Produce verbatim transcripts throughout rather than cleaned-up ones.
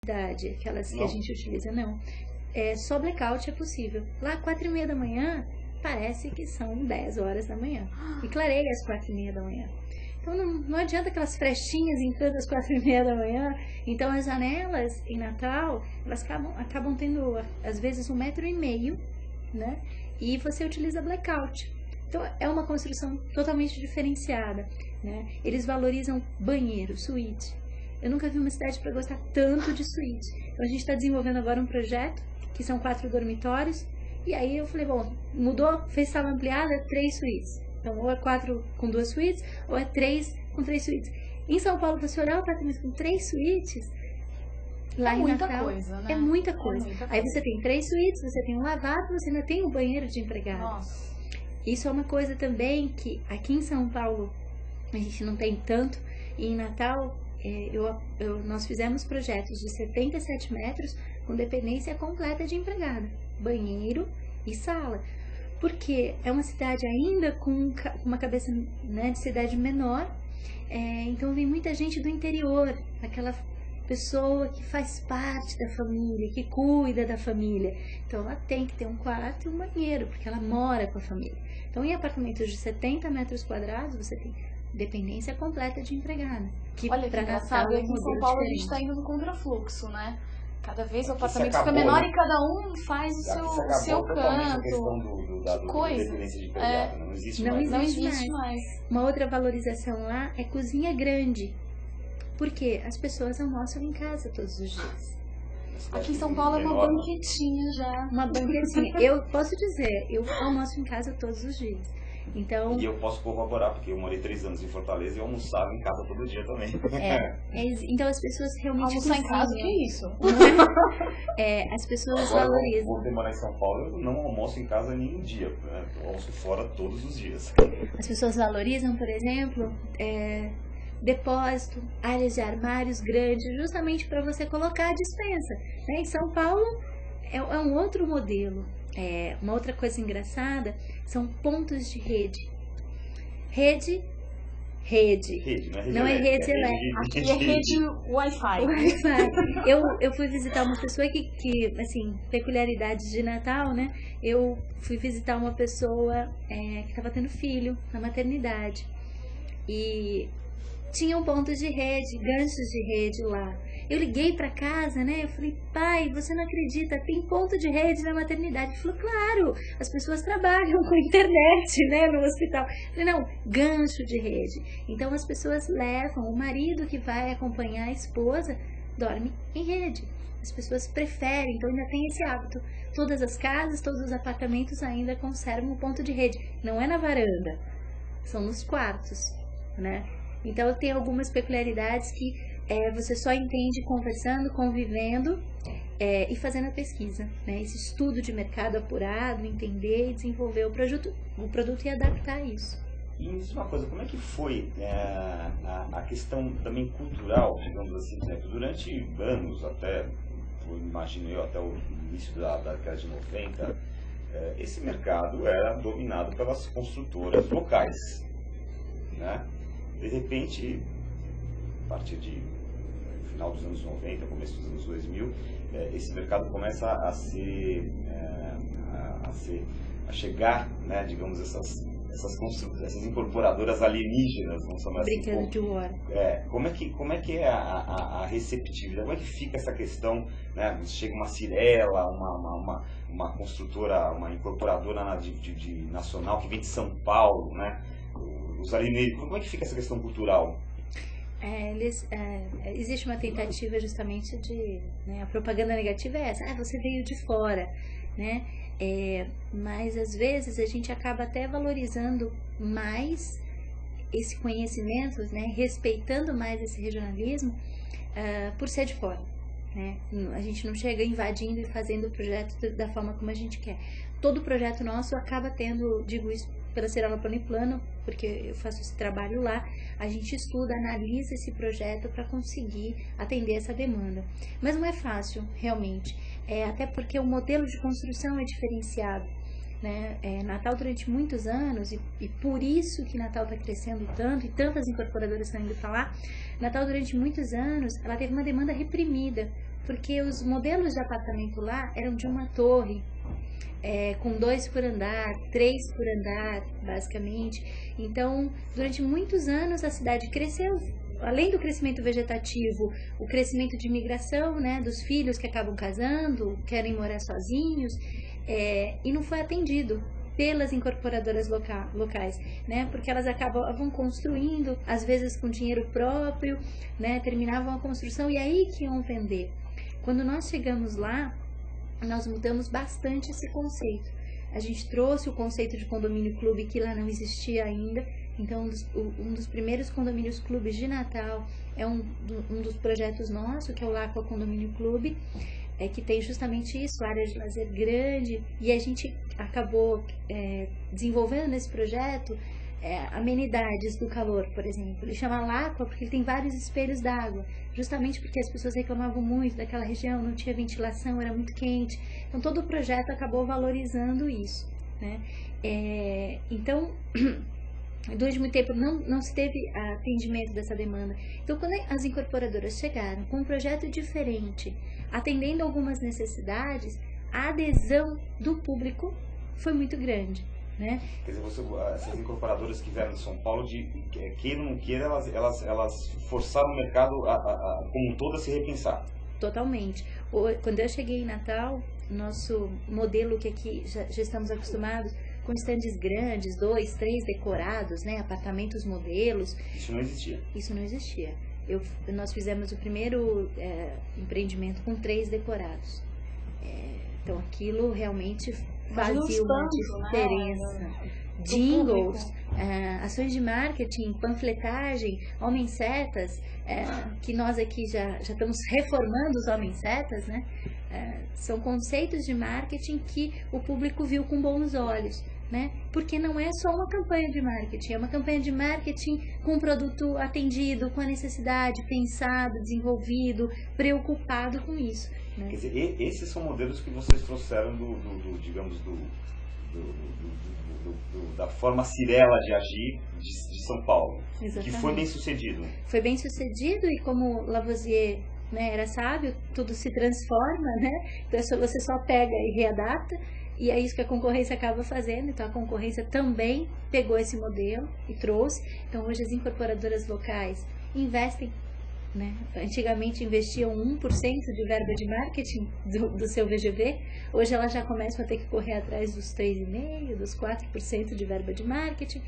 cidade, aquelas que Não. a gente utiliza, não. É, só blackout é possível. Lá, quatro e meia da manhã, parece que são dez horas da manhã. E clareia às quatro e meia da manhã. Então, não, não adianta aquelas frestinhas entrando às quatro e meia da manhã. Então, as janelas em Natal, elas acabam, acabam tendo, às vezes, um metro e meio, né? E você utiliza blackout. Então, é uma construção totalmente diferenciada, né? Eles valorizam banheiro, suíte. Eu nunca vi uma cidade para gostar tanto de suíte. Então, a gente está desenvolvendo agora um projeto, que são quatro dormitórios. E aí eu falei, bom, mudou, fez sala ampliada, três suítes. Então, ou é quatro com duas suítes, ou é três com três suítes. Em São Paulo, você olhar o apartamento com três suítes, lá É em muita Natal, coisa, né? é muita coisa. É muita Aí coisa. você tem três suítes, você tem um lavabo, você ainda tem um banheiro de empregado. Nossa. Isso é uma coisa também que aqui em São Paulo a gente não tem tanto. E em Natal, é, eu, eu, nós fizemos projetos de setenta e sete metros com dependência completa de empregada. Banheiro e sala. Porque é uma cidade ainda com uma cabeça, né, de cidade menor. É, então vem muita gente do interior. Aquela pessoa que faz parte da família, que cuida da família. Então ela tem que ter um quarto e um banheiro, porque ela mora com a família. Então em apartamentos de setenta metros quadrados, você tem dependência completa de empregada. Que Olha que pra engraçado, Natal é um aqui em São modelo Paulo a gente diferente. está indo no contrafluxo, né? Cada vez o Aqui apartamento se fica acabou, menor né? e cada um faz o Aqui seu, se o seu acabou totalmente a questão canto. do, do, da Que do, coisa. dependência de empregado, É. né? Não existe Não mais. Não existe existe mais. mais. Uma outra valorização lá é cozinha grande. Porque as pessoas almoçam em casa todos os dias. Aqui em São Paulo é uma Menor, né? banquetinha já. Uma banquetinha. Eu posso dizer, eu almoço em casa todos os dias. Então, E eu posso corroborar, porque eu morei três anos em Fortaleza e eu almoçava em casa todo dia também. é, é, então as pessoas realmente Almoçar em casa, cozinham. que isso? É, as pessoas Agora, eu valorizam. vou ter morar em São Paulo, eu não almoço em casa nenhum dia. Né? Eu almoço fora todos os dias. As pessoas valorizam, por exemplo, é, depósito, áreas de armários grandes, justamente para você colocar a despensa. Né? Em São Paulo é, é um outro modelo. É, uma outra coisa engraçada são pontos de rede. Rede, rede. Rede, não é rede Não é elétrica, rede é Aqui é rede Wi-Fi. Wi-Fi. Eu, eu fui visitar uma pessoa que, que, assim, peculiaridades de Natal, né? Eu fui visitar uma pessoa é, que estava tendo filho na maternidade. E tinham pontos de rede, ganchos de rede lá. Eu liguei para casa, né? Eu falei, pai, você não acredita, tem ponto de rede na maternidade. Ele falou, claro, as pessoas trabalham com internet, né, no hospital. Eu falei, não, gancho de rede. Então as pessoas levam, o marido que vai acompanhar a esposa dorme em rede. As pessoas preferem, então ainda tem esse hábito. Todas as casas, todos os apartamentos ainda conservam o ponto de rede. Não é na varanda, são nos quartos, né? Então tem algumas peculiaridades que é, você só entende conversando, convivendo é, e fazendo a pesquisa, né? Esse estudo de mercado apurado, entender e desenvolver o produto, o produto e adaptar isso. E me diz uma coisa, como é que foi é, a, a questão também cultural, digamos assim, né? Durante anos, até, eu imagino eu, até o início da, da década de noventa, é, esse mercado era dominado pelas construtoras locais, né? De repente, a partir de final dos anos noventa, começo dos anos dois mil, eh, esse mercado começa a ser, eh, a, a ser, a chegar, né, digamos, essas, essas, essas incorporadoras alienígenas, vamos chamar assim. Brincando de war. É, como é que como é que é a, a, a receptividade? Como é que fica essa questão, né? Chega uma Cirela, uma, uma, uma, uma construtora, uma incorporadora de, de, de nacional que vem de São Paulo, né? Os alienígenas. Como é que fica essa questão cultural? É, eles, é, existe uma tentativa justamente de, né, a propaganda negativa é essa, ah, você veio de fora, né? É, mas às vezes a gente acaba até valorizando mais esse conhecimento, né, respeitando mais esse regionalismo uh, por ser de fora, né? A gente não chega invadindo e fazendo o projeto da forma como a gente quer. Todo projeto nosso acaba tendo, digo isso pela Cirela Plano e Plano, porque eu faço esse trabalho lá, a gente estuda, analisa esse projeto para conseguir atender essa demanda. Mas não é fácil, realmente, é, até porque o modelo de construção é diferenciado. Né? É, Natal durante muitos anos, e, e por isso que Natal está crescendo tanto, e tantas incorporadoras estão indo para lá, Natal durante muitos anos, ela teve uma demanda reprimida, porque os modelos de apartamento lá eram de uma torre, é, com dois por andar, três por andar, basicamente. Então, durante muitos anos a cidade cresceu, além do crescimento vegetativo, o crescimento de imigração, né, dos filhos que acabam casando, querem morar sozinhos, é, e não foi atendido pelas incorporadoras loca locais, né, porque elas acabavam construindo, às vezes com dinheiro próprio, né, terminavam a construção e aí que iam vender. Quando nós chegamos lá, nós mudamos bastante esse conceito. A gente trouxe o conceito de condomínio clube, que lá não existia ainda. Então, um dos, um dos primeiros condomínios clubes de Natal é um, um dos projetos nossos, que é o Lacqua Condomínio Clube, é, que tem justamente isso, área de lazer grande. E a gente acabou é, desenvolvendo nesse projeto é, amenidades do calor, por exemplo. Ele chama Lacqua porque ele tem vários espelhos d'água, justamente porque as pessoas reclamavam muito daquela região, não tinha ventilação, era muito quente. Então, todo o projeto acabou valorizando isso, né? É, então, durante muito tempo não, não se teve atendimento dessa demanda. Então, quando as incorporadoras chegaram com um projeto diferente, atendendo algumas necessidades, a adesão do público foi muito grande, né? Quer dizer, você, essas incorporadoras que vieram de São Paulo, de queira ou não queira, elas, elas, elas forçaram o mercado a, a, a, como um todo a se repensar. Totalmente. Quando eu cheguei em Natal, nosso modelo que aqui já, já estamos acostumados, com estandes grandes, dois, três decorados, né, apartamentos modelos. Isso não existia. Isso não existia. Eu, nós fizemos o primeiro é, empreendimento com três decorados. É, então aquilo realmente fazia uma diferença. Né? Jingles, é, ações de marketing, panfletagem, homens-setas, é, que nós aqui já, já estamos reformando os homens-setas, né? É, são conceitos de marketing que o público viu com bons olhos, né? Porque não é só uma campanha de marketing, é uma campanha de marketing com o produto atendido, com a necessidade, pensado, desenvolvido, preocupado com isso, né? Quer dizer, esses são modelos que vocês trouxeram do, do, do digamos, do, do, do, do, da forma Cirela de agir de, de São Paulo. Exatamente. Que foi bem sucedido. Foi bem sucedido e como Lavoisier, né, era sábio, tudo se transforma, né? Então você só pega e readapta, e é isso que a concorrência acaba fazendo. Então a concorrência também pegou esse modelo e trouxe. Então hoje as incorporadoras locais investem, né? Antigamente investiam um por cento de verba de marketing do, do seu V G V, hoje elas já começam a ter que correr atrás dos três vírgula cinco por cento, dos quatro por cento de verba de marketing,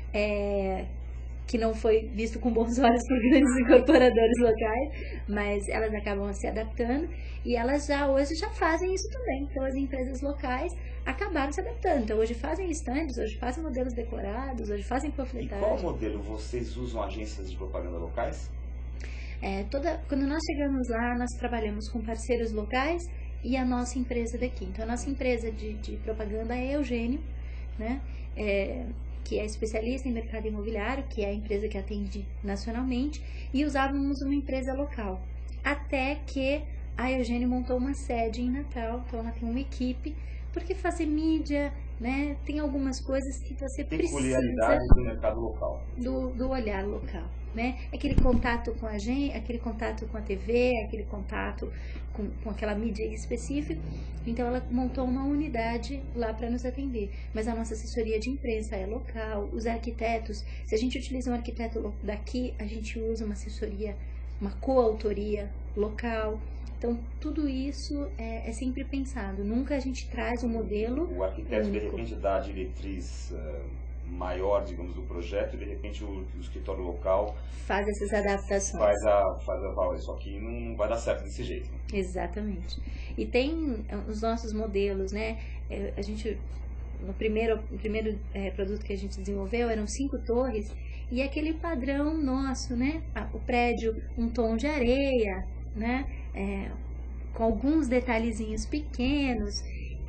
é, que não foi visto com bons olhos por grandes incorporadores locais, mas elas acabam se adaptando e elas já hoje já fazem isso também. Então as empresas locais acabaram se adaptando. Então hoje fazem estandes, hoje fazem modelos decorados, hoje fazem panfletagem. E qual modelo? Vocês usam agências de propaganda locais? É, toda, quando nós chegamos lá, nós trabalhamos com parceiros locais e a nossa empresa daqui. Então a nossa empresa de, de propaganda é Eugênio, né? É, que é especialista em mercado imobiliário, que é a empresa que atende nacionalmente, e usávamos uma empresa local. Até que a Eugênio montou uma sede em Natal, então ela tem uma equipe, porque fazer mídia, né, tem algumas coisas que você precisa... Peculiaridades do mercado local. Do, do olhar local, né? Aquele contato com a gente, aquele contato com a T V, aquele contato com, com aquela mídia específica. Então ela montou uma unidade lá para nos atender. Mas a nossa assessoria de imprensa é local, os arquitetos, se a gente utiliza um arquiteto daqui, a gente usa uma assessoria, uma coautoria local. Então, tudo isso é, é sempre pensado. Nunca a gente traz um modelo O arquiteto, único. de repente, dá a diretriz uh, maior, digamos, do projeto, e, de repente, o, o escritório local Faz essas adaptações. faz a... Faz a fala, isso aqui não vai dar certo desse jeito. Exatamente. E tem os nossos modelos, né? É, A gente... No primeiro, o primeiro é, produto que a gente desenvolveu eram cinco torres, e aquele padrão nosso, né? O prédio, um tom de areia, né? É, com alguns detalhezinhos pequenos.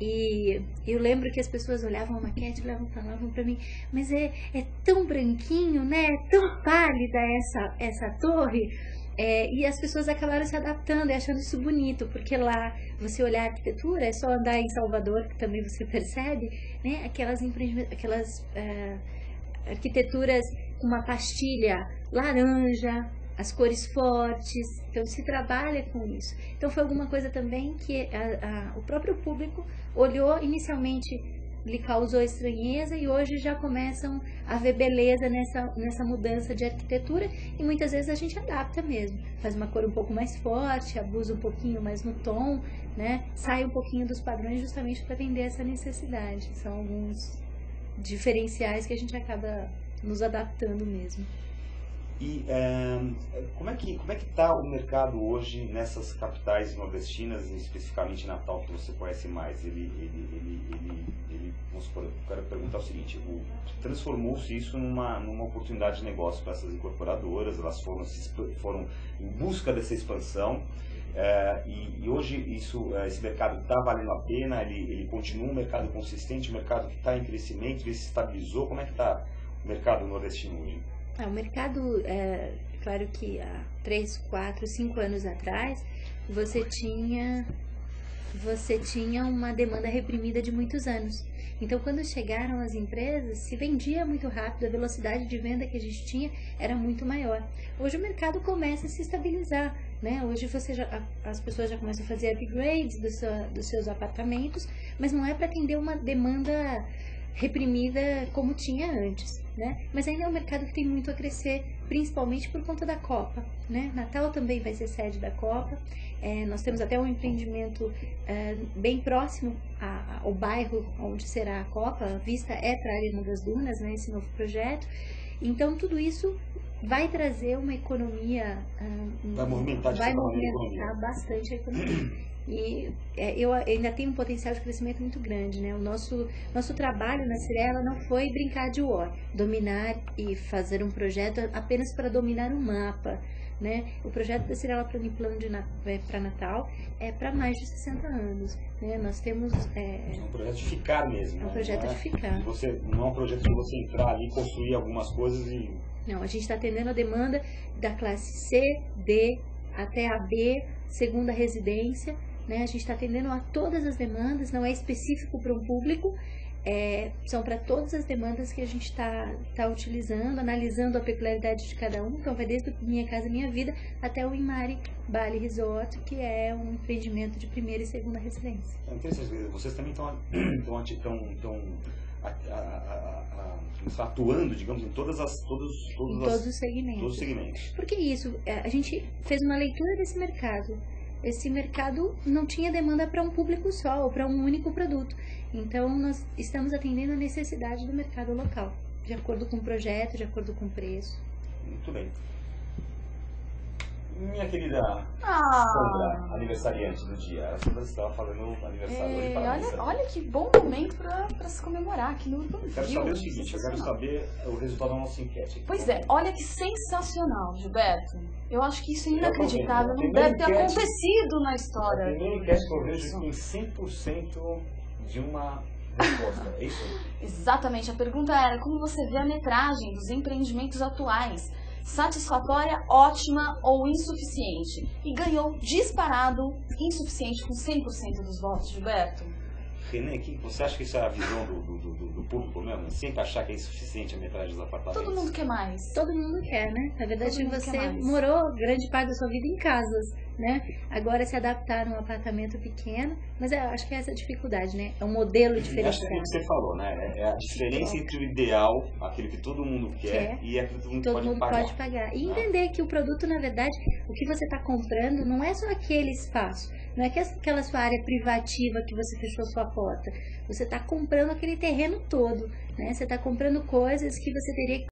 E eu lembro que as pessoas olhavam a maquete e falavam para mim, mas é, é tão branquinho, né? É tão pálida essa, essa torre. É, e as pessoas acabaram se adaptando e achando isso bonito, porque lá você olhar a arquitetura, é só andar em Salvador, que também você percebe, né? Aquelas, aquelas uh, arquiteturas com uma pastilha laranja, as cores fortes, então se trabalha com isso. Então foi alguma coisa também que a, a, o próprio público olhou inicialmente, lhe causou estranheza e hoje já começam a ver beleza nessa, nessa mudança de arquitetura e muitas vezes a gente adapta mesmo, faz uma cor um pouco mais forte, abusa um pouquinho mais no tom, né? Sai um pouquinho dos padrões justamente para vender essa necessidade. São alguns diferenciais que a gente acaba nos adaptando mesmo. E é, como é que como é que está o mercado hoje nessas capitais nordestinas, especificamente Natal, que você conhece mais? Ele, ele, ele, ele, ele vamos supor, eu quero perguntar o seguinte: o, transformou-se isso numa, numa oportunidade de negócio para essas incorporadoras, elas foram, foram em busca dessa expansão. É, e, e hoje isso, esse mercado está valendo a pena, ele, ele continua um mercado consistente, um mercado que está em crescimento, ele se estabilizou. Como é que está o mercado nordestino hoje? É, o mercado, é, claro que há três, quatro, cinco anos atrás, você tinha, você tinha uma demanda reprimida de muitos anos. Então, quando chegaram as empresas, se vendia muito rápido, a velocidade de venda que a gente tinha era muito maior. Hoje o mercado começa a se estabilizar, né? Hoje você já, as pessoas já começam a fazer upgrades do seu, dos seus apartamentos, mas não é para atender uma demanda reprimida como tinha antes, né? Mas ainda é um mercado que tem muito a crescer, principalmente por conta da Copa, né? Natal também vai ser sede da Copa. É, nós temos até um empreendimento é, bem próximo a, ao bairro onde será a Copa. A vista é para a Arena das Dunas, né? Esse novo projeto. Então tudo isso vai trazer uma economia, uh, vai movimentar, vai movimentar bastante a economia. E é, eu ainda tenho um potencial de crescimento muito grande, né? O nosso, nosso trabalho na Cirela não foi brincar de war, dominar e fazer um projeto apenas para dominar um mapa, né? O projeto da Cirela Planiplano para Natal é para mais de sessenta anos, né? Nós temos... É, é um projeto de ficar mesmo. É um né? projeto não é, de ficar. Você, não é um projeto de você entrar ali, construir algumas coisas e... Não, a gente está atendendo a demanda da classe C, D, até a B, segunda residência, né? A gente está atendendo a todas as demandas, não é específico para um público, é, são para todas as demandas que a gente está tá utilizando, analisando a peculiaridade de cada um. Então vai desde Minha Casa Minha Vida até o Imari Bali Resort, que é um empreendimento de primeira e segunda residência. É interessante, vocês também estão atuando, digamos, em todas as todos, todos, em as, todos os segmentos. todos os segmentos. Por que isso? A gente fez uma leitura desse mercado. Esse mercado não tinha demanda para um público só, ou para um único produto. Então, nós estamos atendendo a necessidade do mercado local, de acordo com o projeto, de acordo com o preço. Muito bem. Minha querida ah. Sandra, aniversariante do dia. A Sandra estava fazendo aniversário é, hoje. Parabéns. Olha, olha que bom momento para se comemorar aqui no Urban View. Quero saber o seguinte, eu quero saber o resultado da nossa enquete. Pois é, olha que sensacional, Gilberto. Eu acho que isso é inacreditável, não deve ter acontecido na história. A primeira enquete que eu vejo que tem cem por cento de uma resposta, é isso? Exatamente, a pergunta era como você vê a metragem dos empreendimentos atuais? Satisfatória, ótima ou insuficiente? E ganhou disparado, insuficiente, com cem por cento dos votos, Gilberto. René, você acha que isso é a visão do, do, do, do público mesmo? Sempre achar que é insuficiente a metragem dos apartamentos? Todo mundo quer mais. Todo mundo quer, né? Na verdade, você mais. morou grande parte da sua vida em casas, né? Agora se adaptar a um apartamento pequeno, mas eu acho que é essa a dificuldade, né? É um modelo diferenciado. Acho que é o que você falou, né? É a diferença entre o ideal, aquilo que todo mundo quer, quer e aquilo que todo mundo, todo pode, mundo pagar. pode pagar. E entender que o produto, na verdade, o que você está comprando não é só aquele espaço. Não é que aquela sua área privativa que você fechou sua porta. Você está comprando aquele terreno todo, né? Você está comprando coisas que você teria que